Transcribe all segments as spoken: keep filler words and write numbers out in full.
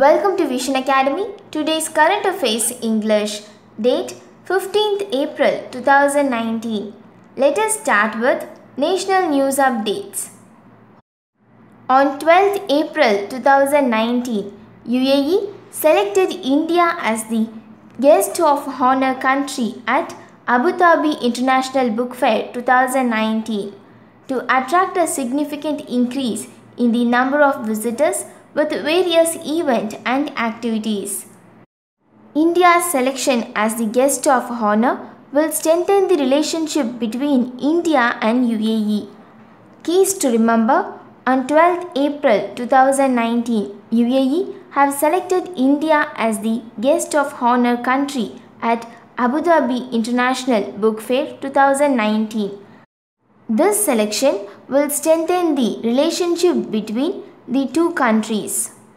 Welcome to Vision Academy. Today's current affairs English. Date fifteenth April two thousand nineteen. Let us start with national news updates. On twelfth April two thousand nineteen, U A E selected India as the guest of honor country at Abu Dhabi International Book Fair two thousand nineteen to attract a significant increase in the number of visitors with various events and activities. India's selection as the guest of honor will strengthen the relationship between India and U A E. Keys to remember: on twelfth April two thousand nineteen, U A E have selected India as the guest of honor country at Abu Dhabi International Book Fair two thousand nineteen. This selection will strengthen the relationship between the two countries.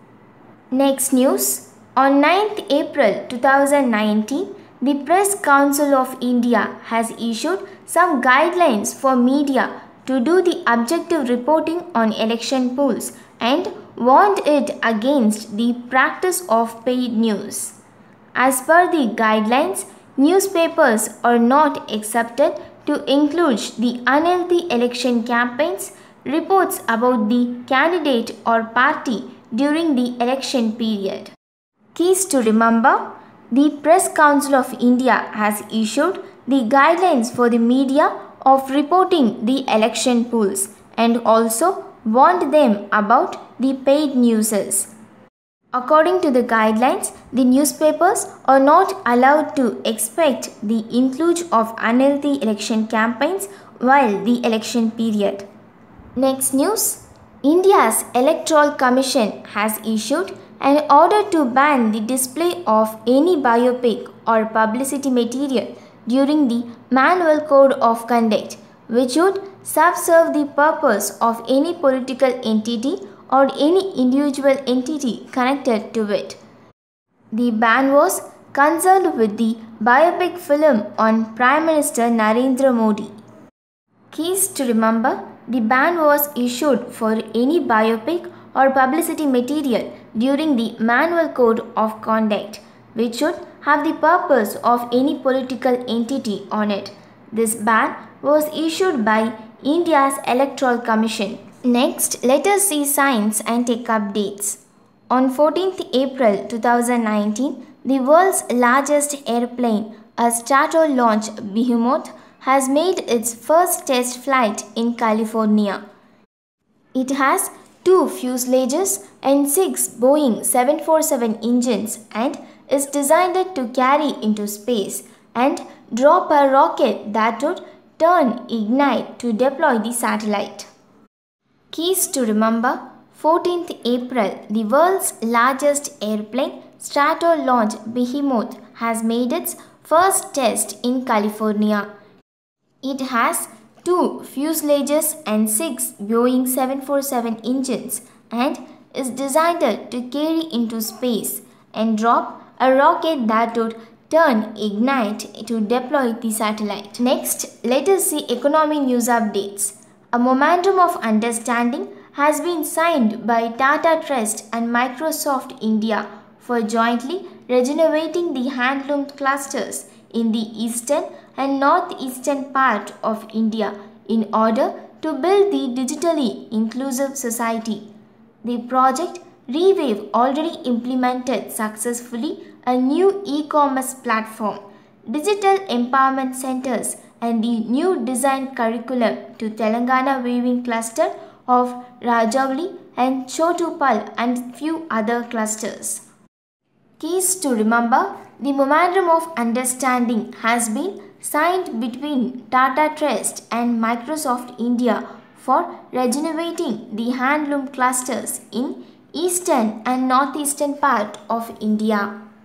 Next news. On ninth April two thousand nineteen, the Press Council of India has issued some guidelines for media to do the objective reporting on election polls and warned it against the practice of paid news. As per the guidelines, newspapers are not accepted to include the unhealthy election campaigns, reports about the candidate or party during the election period. Keys to remember: the Press Council of India has issued the guidelines for the media of reporting the election polls and also warned them about the paid newses. According to the guidelines, the newspapers are not allowed to expect the inclusion of unhealthy election campaigns while the election period. Next news. India's Electoral Commission has issued an order to ban the display of any biopic or publicity material during the Manual Code of Conduct, which would subserve the purpose of any political entity or any individual entity connected to it. The ban was concerned with the biopic film on Prime Minister Narendra Modi. Keys to remember: the ban was issued for any biopic or publicity material during the Manual Code of Conduct, which should have the purpose of any political entity on it. This ban was issued by India's Electoral Commission. Next, let us see science and tech updates. On fourteenth April two thousand nineteen, the world's largest airplane, a Strato-launched behemoth, has made its first test flight in California. It has two fuselages and six Boeing seven forty-seven engines and is designed to carry into space and drop a rocket that would turn ignite to deploy the satellite. Keys to remember: fourteenth April, the world's largest airplane, Strato-launched behemoth, has made its first test in California. It has two fuselages and six Boeing seven forty-seven engines and is designed to carry into space and drop a rocket that would turn ignite to deploy the satellite. Next, let us see economy news updates. A memorandum of understanding has been signed by Tata Trust and Microsoft India for jointly regenerating the handloom clusters in the eastern and northeastern part of India in order to build the digitally inclusive society. The project Revive already implemented successfully a new e-commerce platform, digital empowerment centers, and the new design curriculum to Telangana weaving cluster of Rajauli and Chotupal and few other clusters. Keys to remember: the memorandum of understanding has been signed between Tata Trust and Microsoft India for regenerating the handloom clusters in eastern and northeastern part of India.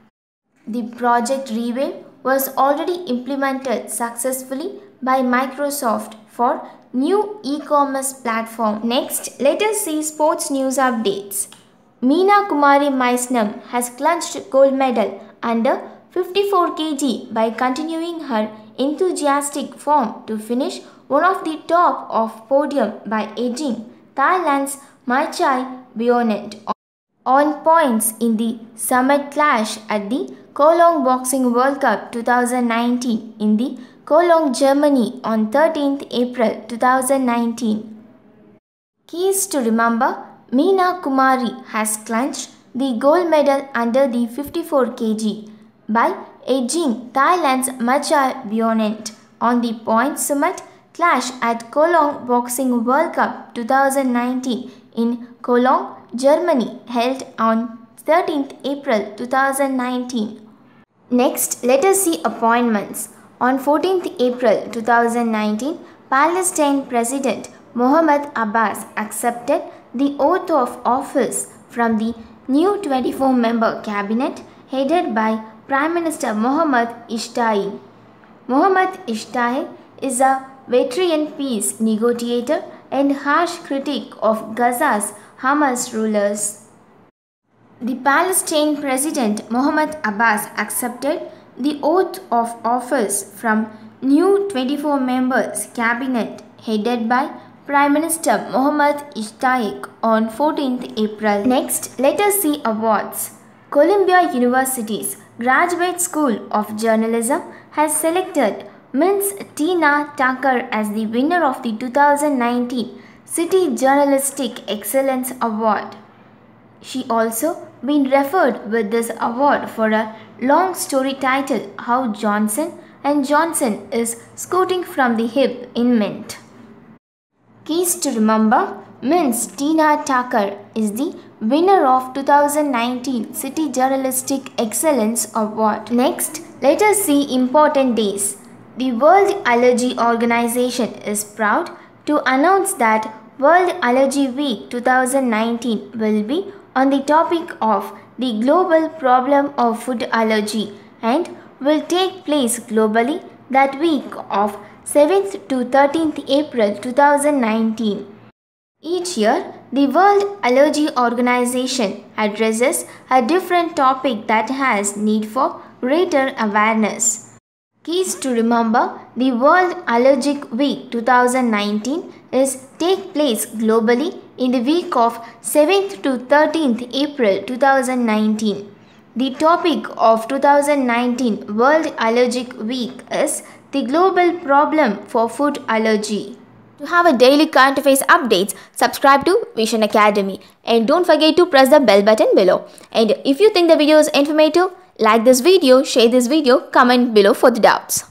The project Revive was already implemented successfully by Microsoft for new e-commerce platform. Next, let us see sports news updates. Meena Kumari Maisnam has clinched gold medal under fifty-four kilograms by continuing her enthusiastic form to finish one of the top of podium by edging Thailand's Maichai Bionnet on points in the summit clash at the Cologne Boxing World Cup twenty nineteen in the Cologne, Germany on thirteenth April two thousand nineteen. Keys to remember: Meena Kumari has clinched the gold medal under the fifty-four kilograms by edging Thailand's Macha Bionent on the points summit clash at Cologne Boxing World Cup twenty nineteen in Cologne, Germany, held on thirteenth April two thousand nineteen. Next, let us see appointments. On fourteenth April two thousand nineteen, Palestine President Mohammed Abbas accepted the oath of office from the new twenty-four member cabinet headed by Prime Minister Mohammed Ishtai. Mohammed Ishtai is a veteran peace negotiator and harsh critic of Gaza's Hamas rulers. The Palestine President Mohammed Abbas accepted the oath of office from new twenty-four members cabinet headed by Prime Minister Mohammed Ishtai on fourteenth April. Next, let us see awards. Columbia University's Graduate School of Journalism has selected Miz Tina Tucker as the winner of the two thousand nineteen City Journalistic Excellence Award. She also been referred with this award for a long story titled How Johnson and Johnson is Scooting from the Hip in Mint. Keys to remember: Miz Tina Tucker is the winner of two thousand nineteen City Journalistic Excellence Award. Next, let us see important days. The World Allergy Organization is proud to announce that World Allergy Week twenty nineteen will be on the topic of the global problem of food allergy and will take place globally that week of seventh to thirteenth April two thousand nineteen. Each year, the World Allergy Organization addresses a different topic that has need for greater awareness. Keys to remember: the World Allergic Week twenty nineteen is take place globally in the week of seventh to thirteenth April two thousand nineteen. The topic of two thousand nineteen World Allergic Week is the global problem for food allergy. To have a daily current affairs updates, subscribe to Vision Academy and don't forget to press the bell button below. And if you think the video is informative, like this video, share this video, comment below for the doubts.